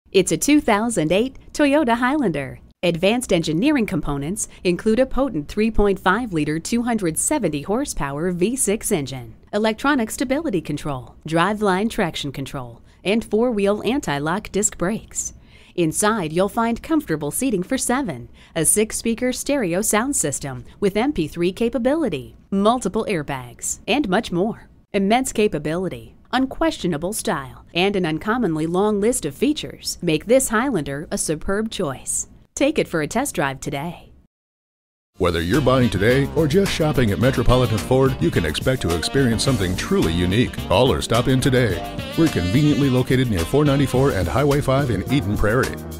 It's a 2008 Toyota Highlander. Advanced engineering components include a potent 3.5-liter 270 horsepower V6 engine, electronic stability control, driveline traction control, and four-wheel anti-lock disc brakes. Inside, you'll find comfortable seating for 7, a 6-speaker stereo sound system with MP3 capability, multiple airbags, and much more. Immense capability, unquestionable style, and an uncommonly long list of features make this Highlander a superb choice. Take it for a test drive today. Whether you're buying today or just shopping at Metropolitan Ford, you can expect to experience something truly unique. Call or stop in today. We're conveniently located near 494 and Highway 5 in Eden Prairie.